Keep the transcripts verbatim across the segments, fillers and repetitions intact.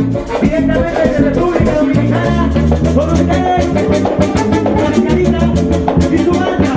directamente desde República Dominicana, con ustedes, Cascarita y su banda.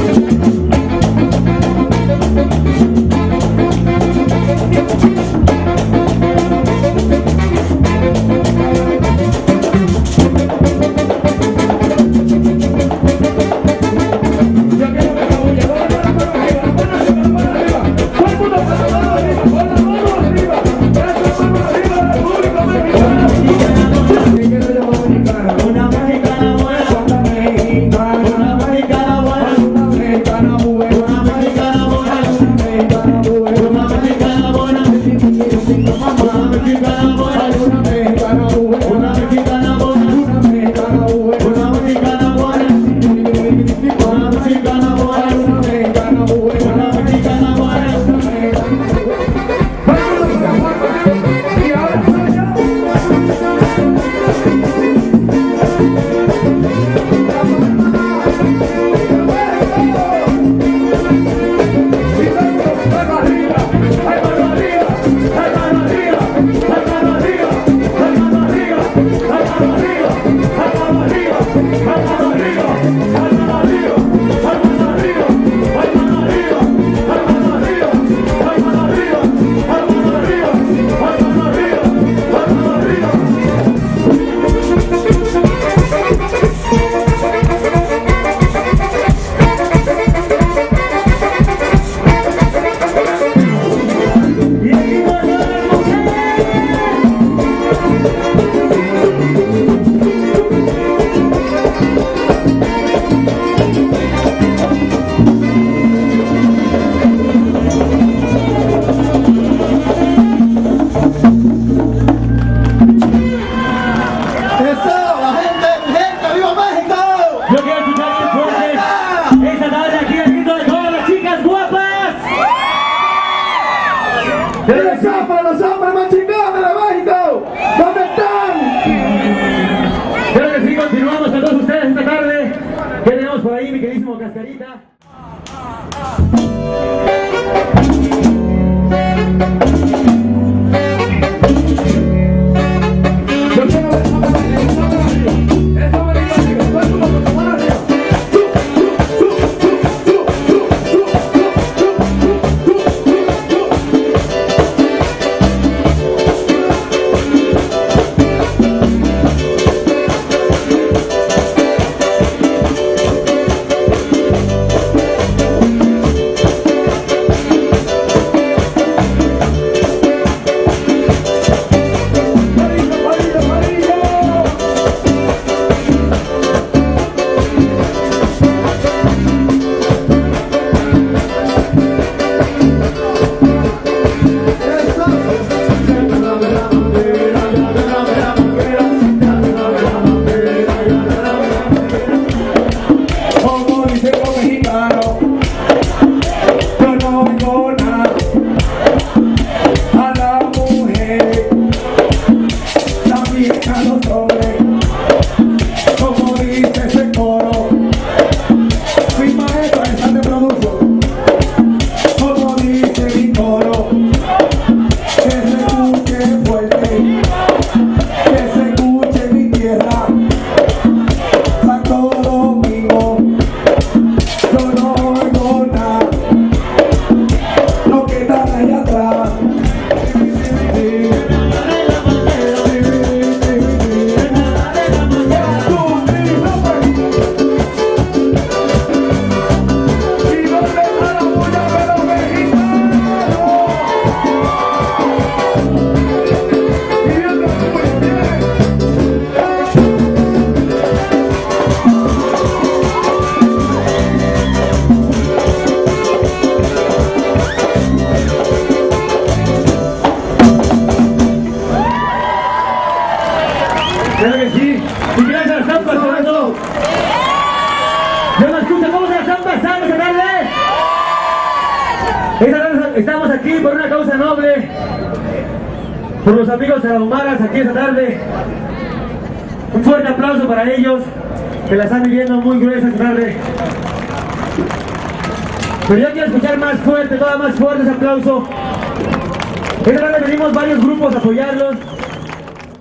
Para los hombres más chingados de México, ¿dónde están? Creo que sí, continuamos con todos ustedes esta tarde. ¿Qué tenemos por ahí, mi queridísimo Cascarita? Yo quiero ver esa mano arriba, esa mano arriba, esa mano arriba, todo el mundo con su mano arriba. Claro que sí. ¿Y qué se la están pasando? ¿Ya me escuchan cómo se la están pasando esta tarde? Esta tarde estamos aquí por una causa noble, por los amigos tarahumaras aquí esta tarde. Un fuerte aplauso para ellos, que la están viviendo muy gruesa esta tarde. Pero yo quiero escuchar más fuerte, todavía más fuerte ese aplauso. Esta tarde venimos varios grupos a apoyarlos.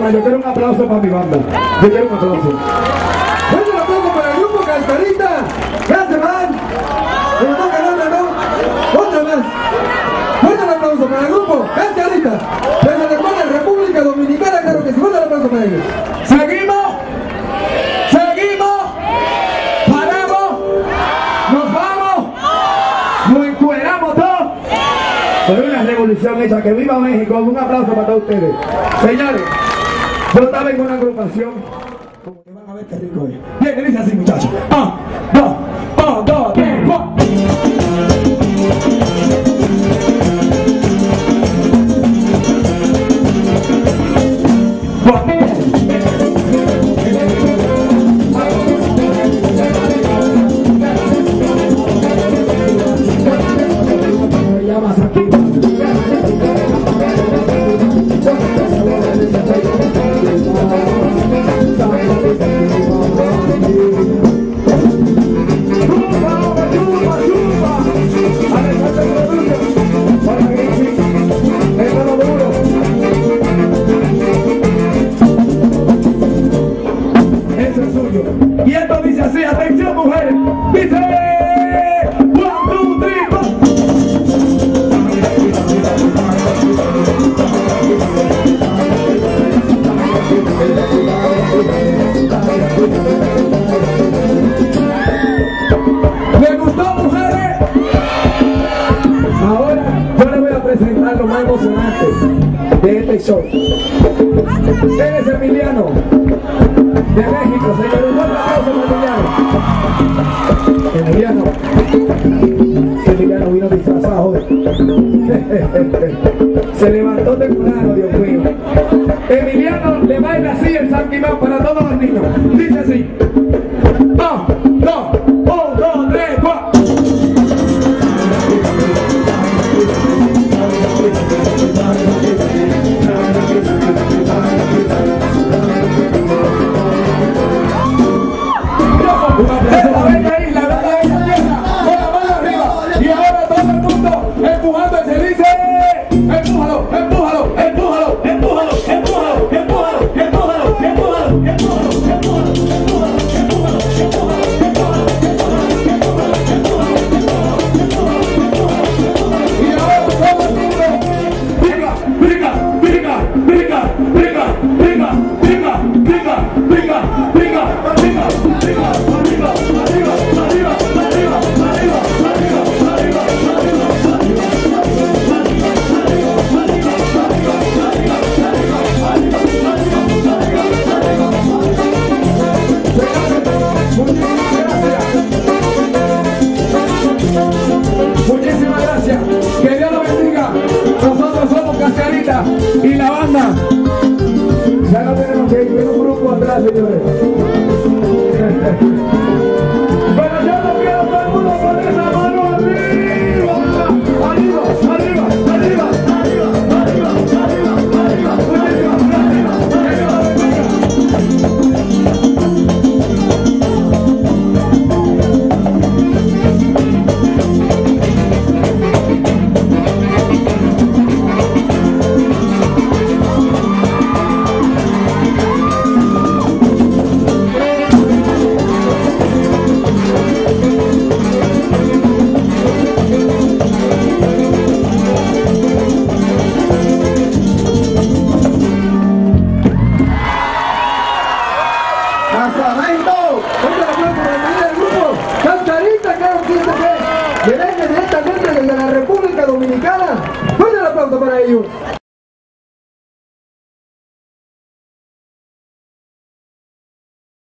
más, yo quiero un aplauso para mi banda. Yo quiero un aplauso. Fuerte el aplauso para el grupo Cascarita. Gracias, man. Me toca la otra, ¿no? Otra más. Fuerte el aplauso para el grupo Cascarita. Desde la hermana República Dominicana, claro que sí. Fuerte el aplauso para ellos. Seguimos. Seguimos. Paramos. Nos vamos. Nos encueramos todos. Por una revolución hecha. Que viva México. Un aplauso para todos ustedes. Señores, yo estaba en una agrupación. Como que van a ver qué rico es. Bien, dice así, muchachos. Ah, dos, ah, dos, tres, cuatro. Y esto dice así, atención mujeres, dice one, two, three, four. ¿Les gustó, mujeres? Ahora yo les voy a presentar lo más emocionante de este show. Él es Emiliano de México, señor. Un fuerte aplauso para Emiliano. Emiliano. Emiliano vino disfrazado hoy. Se levantó temprano, Dios mío. Emiliano le baila así el Sanquimán para todos los niños. Dice así. Ah, dos, un, dos, tres, cuatro. Esta bella isla, esta bella tierra, con la mano arriba. Y ahora todo el mundo empujando y se dice: empújalo, empújalo, empújalo, empújalo, empújalo, empújalo, empújalo, empújalo, empújalo, y ahora todo el mundo brinca, brinca, brinca, brinca, brinca, brinca, brinca, brinca, brinca, brinca, brinca, brinca. Muchísimas gracias, que Dios los bendiga. Nosotros somos Cascarita y la banda. Ya no tenemos que ir, viene un grupo atrás, señores. Pero yo no quiero todo el mundo con esa mano arriba, arriba, arriba, arriba, arriba, arriba, arriba, arriba. Muchísimas gracias, que Dios los bendiga. Vienen directamente desde la República Dominicana. ¡Fuerte el aplauso para ellos!